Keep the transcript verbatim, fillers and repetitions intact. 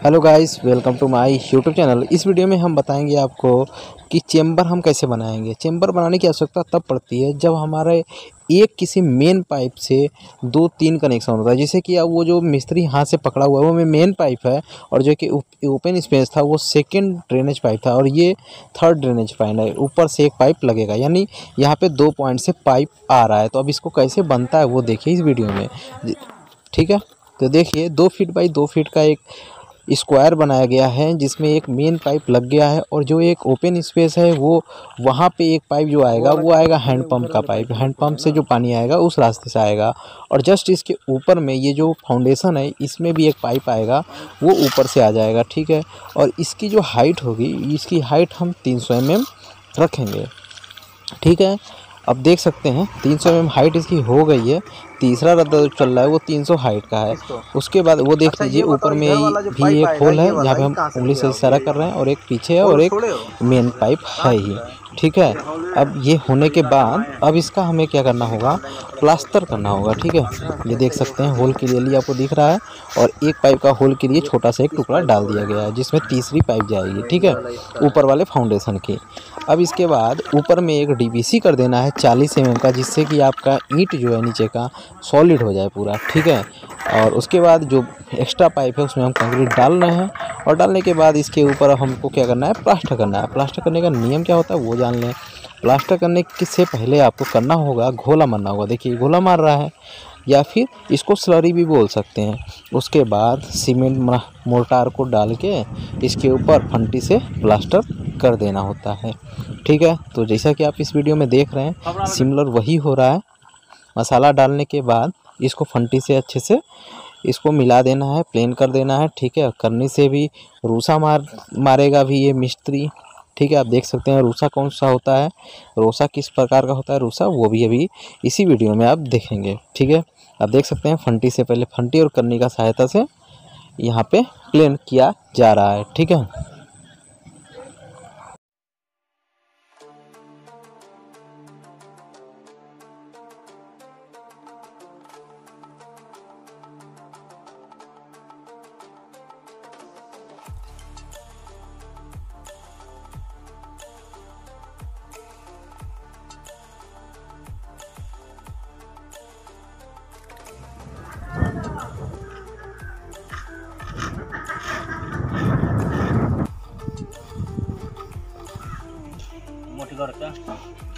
Hello guys, welcome to my YouTube channel. इस video में हम बताएंगे आपको कि चेंबर हम कैसे बनाएंगे। चेंबर बनाने की आवश्यकता तब पड़ती है जब हमारे एक किसी मेन पाइप से दो तीन कनेक्शन होता है। जैसे कि अब वो जो मिस्त्री हाथ से पकड़ा हुआ है वो मेन पाइप है, और जो कि ओपन स्पेस था वो सेकंड ड्रेनेज पाइप था, और ये थर्ड ड्रेनेज पाइप है। ऊपर से एक पाइप लगेगा, यानी यहाँ पे दो पॉइंट से पाइप आ रहा है। तो अब इसको कैसे बनता है वो देखिए इस वीडियो में, ठीक है। तो देखिए, दो फीट बाई दो फीट का एक स्क्वायर बनाया गया है जिसमें एक मेन पाइप लग गया है, और जो एक ओपन स्पेस है वो वहाँ पे एक पाइप जो आएगा वो आएगा हैंडपम्प का पाइप। हैंडपम्प से जो पानी आएगा उस रास्ते से आएगा, और जस्ट इसके ऊपर में ये जो फाउंडेशन है इसमें भी एक पाइप आएगा, वो ऊपर से आ जाएगा, ठीक है। और इसकी जो हाइट होगी, इसकी हाइट हम तीन सौ एम एम रखेंगे, ठीक है। अब देख सकते हैं तीन सौ एम एम हाइट इसकी हो गई है। तीसरा रद्दा चल रहा है वो तीन सौ हाइट का है। उसके बाद वो देख लीजिए ऊपर में भी एक होल है, यहाँ पे हम उंगली से इशारा कर रहे हैं, और एक पीछे है और एक मेन पाइप है ही, ठीक है। अब ये होने के बाद अब इसका हमें क्या करना होगा, प्लास्टर करना होगा, ठीक है। ये देख सकते हैं होल क्लियरली आपको दिख रहा है, और एक पाइप का होल के लिए छोटा सा एक टुकड़ा डाल दिया गया है जिसमें तीसरी पाइप जाएगी, ठीक है, ऊपर वाले फाउंडेशन की। अब इसके बाद ऊपर में एक डीवीसी कर देना है चालीस एम एम का, जिससे कि आपका ईंट जो है नीचे का सॉलिड हो जाए पूरा, ठीक है। और उसके बाद जो एक्स्ट्रा पाइप है उसमें हम कंक्रीट डाल रहे हैं, और डालने के बाद इसके ऊपर हमको क्या करना है, प्लास्टर करना है। प्लास्टर करने का नियम क्या होता है वो जान लें। प्लास्टर करने से पहले आपको करना होगा, घोला मारना होगा। देखिए घोला मार रहा है, या फिर इसको स्लरी भी बोल सकते हैं। उसके बाद सीमेंट मोर्टार को डाल के इसके ऊपर फंटी से प्लास्टर कर देना होता है, ठीक है। तो जैसा कि आप इस वीडियो में देख रहे हैं सिमिलर वही हो रहा है। मसाला डालने के बाद इसको फंटी से अच्छे से इसको मिला देना है, प्लेन कर देना है, ठीक है। करनी से भी रूसा मार मारेगा भी ये मिस्त्री, ठीक है। आप देख सकते हैं रूसा कौन सा होता है, रोसा किस प्रकार का होता है रूसा, वो भी अभी इसी वीडियो में आप देखेंगे, ठीक है। आप देख सकते हैं फंटी से पहले फंटी और करनी का सहायता से यहाँ पे प्लेन किया जा रहा है, ठीक है। मोटी लड़का